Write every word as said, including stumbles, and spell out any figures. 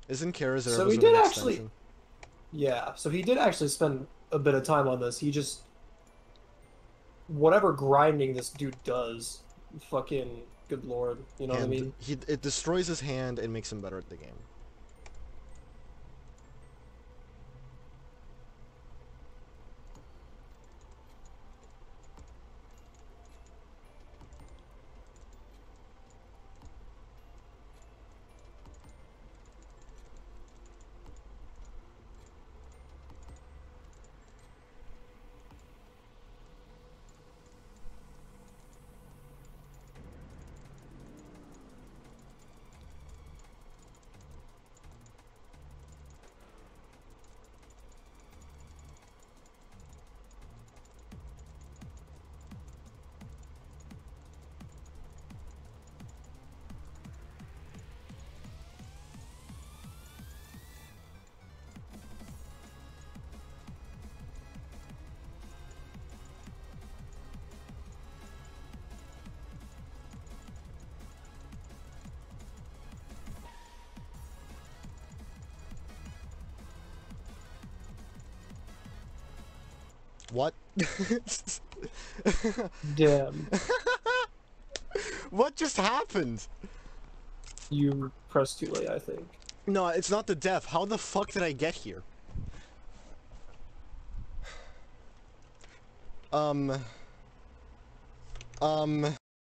Isn't Care So Reserve he sort of did an actually, extension? yeah. So he did actually spend a bit of time on this. He just whatever grinding this dude does, fucking good lord, you know what I Hand mean? he it destroys his hand and makes him better at the game. What? Damn, What just happened? you pressed too late, I think. No, it's not the death. How the fuck did I get here? Um... Um...